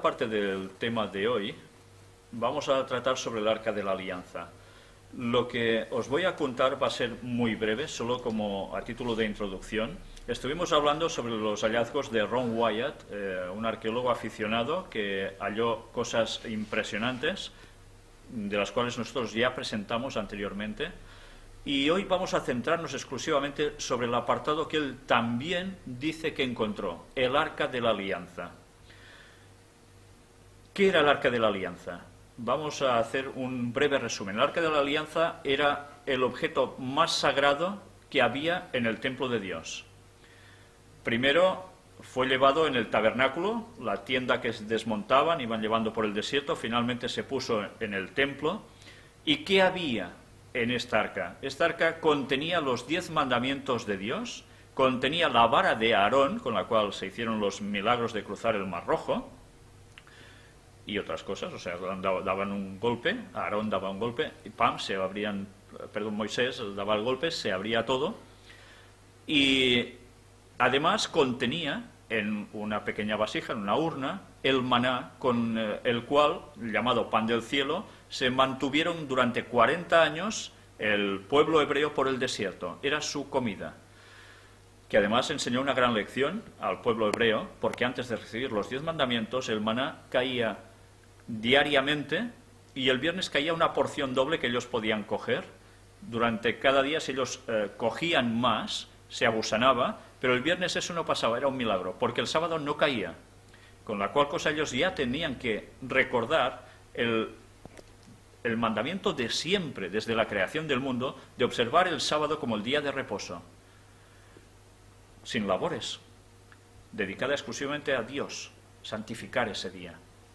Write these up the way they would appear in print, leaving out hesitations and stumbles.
segunda parte del tema de hoy vamos a tratar sobre el Arca de la Alianza. Lo que os voy a contar va a ser muy breve, solo como a título de introducción. Estuvimos hablando sobre los hallazgos de Ron Wyatt, un arqueólogo aficionado que halló cosas impresionantes, de las cuales nosotros ya presentamos anteriormente. Y hoy vamos a centrarnos exclusivamente sobre el apartado que él también dice que encontró, el Arca de la Alianza. ¿Qué era el Arca de la Alianza? Vamos a hacer un breve resumen. El Arca de la Alianza era el objeto más sagrado que había en el templo de Dios. Primero fue llevado en el tabernáculo, la tienda que desmontaban, iban llevando por el desierto, finalmente se puso en el templo. ¿Y qué había en esta arca? Esta arca contenía los 10 mandamientos de Dios, contenía la vara de Aarón, con la cual se hicieron los milagros de cruzar el Mar Rojo, y otras cosas, o sea, daban un golpe, Aarón daba un golpe, y ¡pam!, Moisés daba el golpe, se abría todo, y además contenía en una pequeña vasija, en una urna, el maná con el cual, llamado pan del cielo, se mantuvieron durante 40 años el pueblo hebreo por el desierto. Era su comida, que además enseñó una gran lección al pueblo hebreo, porque antes de recibir los 10 mandamientos, el maná caía diariamente y el viernes caía una porción doble que ellos podían coger. Durante cada día, si ellos cogían más, se abusanaba, pero el viernes eso no pasaba, era un milagro, porque el sábado no caía, con la cual cosa ellos ya tenían que recordar el mandamiento de siempre, desde la creación del mundo, de observar el sábado como el día de reposo, sin labores, dedicada exclusivamente a Dios, santificar ese día.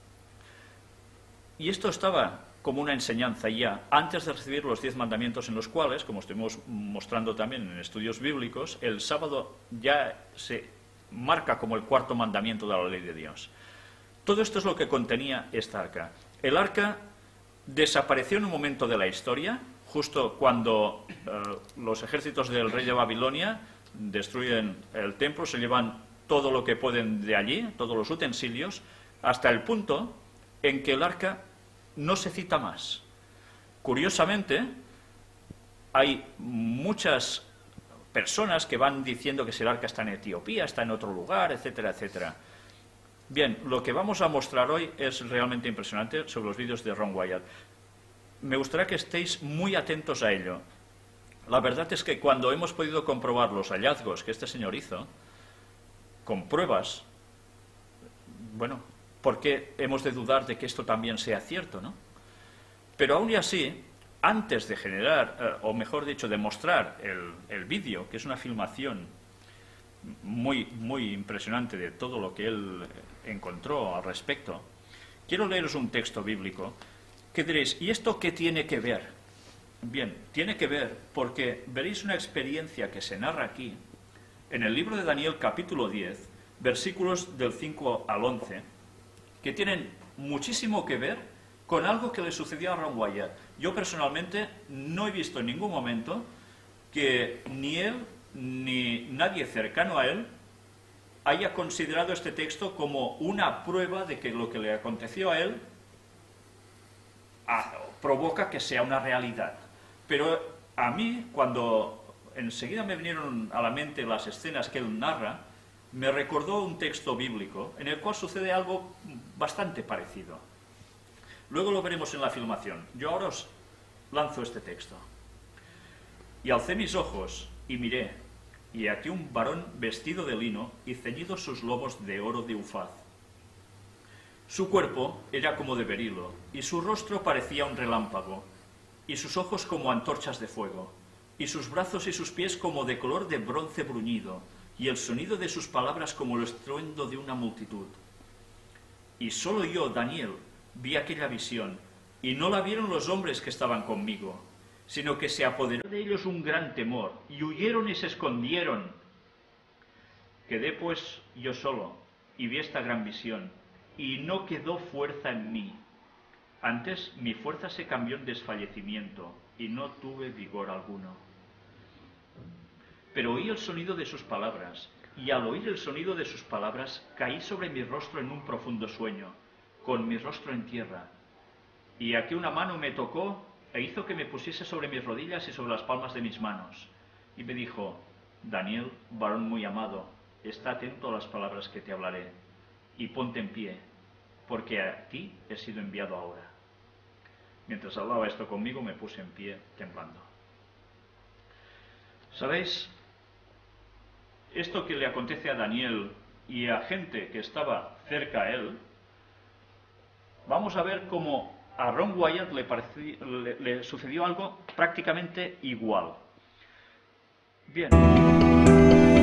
Y esto estaba como una enseñanza ya antes de recibir los 10 mandamientos, en los cuales, como estuvimos mostrando también en estudios bíblicos, el sábado ya se marca como el cuarto mandamiento de la ley de Dios. Todo esto es lo que contenía esta arca. El arca desapareció en un momento de la historia, justo cuando los ejércitos del rey de Babilonia destruyen el templo, se llevan todo lo que pueden de allí, todos los utensilios, hasta el punto en que el arca no se cita más. Curiosamente, hay muchas personas que van diciendo que si el arca está en Etiopía, está en otro lugar, etcétera, etcétera. Bien, lo que vamos a mostrar hoy es realmente impresionante sobre los vídeos de Ron Wyatt. Me gustaría que estéis muy atentos a ello. La verdad es que cuando hemos podido comprobar los hallazgos que este señor hizo, con pruebas, bueno, ¿por qué hemos de dudar de que esto también sea cierto, no? Pero aún y así, antes de generar, o mejor dicho, de mostrar el vídeo, que es una filmación muy, muy impresionante de todo lo que él encontró al respecto, quiero leeros un texto bíblico que diréis, ¿y esto qué tiene que ver? Bien, tiene que ver porque veréis una experiencia que se narra aquí, en el libro de Daniel capítulo 10, versículos del 5 al 11, que tienen muchísimo que ver con algo que le sucedió a Ron Wyatt. Yo personalmente no he visto en ningún momento que ni él ni nadie cercano a él haya considerado este texto como una prueba de que lo que le aconteció a él provoca que sea una realidad. Pero a mí, cuando enseguida me vinieron a la mente las escenas que él narra, me recordó un texto bíblico en el cual sucede algo bastante parecido. Luego lo veremos en la filmación. Yo ahora os lanzo este texto. Y alcé mis ojos y miré, y aquí un varón vestido de lino y ceñidos sus lomos de oro de Ufaz. Su cuerpo era como de berilo, y su rostro parecía un relámpago, y sus ojos como antorchas de fuego, y sus brazos y sus pies como de color de bronce bruñido, y el sonido de sus palabras como el estruendo de una multitud. Y solo yo, Daniel, vi aquella visión, y no la vieron los hombres que estaban conmigo, sino que se apoderó de ellos un gran temor, y huyeron y se escondieron. Quedé pues yo solo, y vi esta gran visión, y no quedó fuerza en mí. Antes mi fuerza se cambió en desfallecimiento, y no tuve vigor alguno. Pero oí el sonido de sus palabras, y al oír el sonido de sus palabras caí sobre mi rostro en un profundo sueño, con mi rostro en tierra. Y aquí una mano me tocó e hizo que me pusiese sobre mis rodillas y sobre las palmas de mis manos. Y me dijo: Daniel, varón muy amado, está atento a las palabras que te hablaré, y ponte en pie, porque a ti he sido enviado ahora. Mientras hablaba esto conmigo, me puse en pie, temblando. ¿Sabéis? Esto que le acontece a Daniel y a gente que estaba cerca a él, vamos a ver cómo a Ron Wyatt le sucedió algo prácticamente igual. Bien.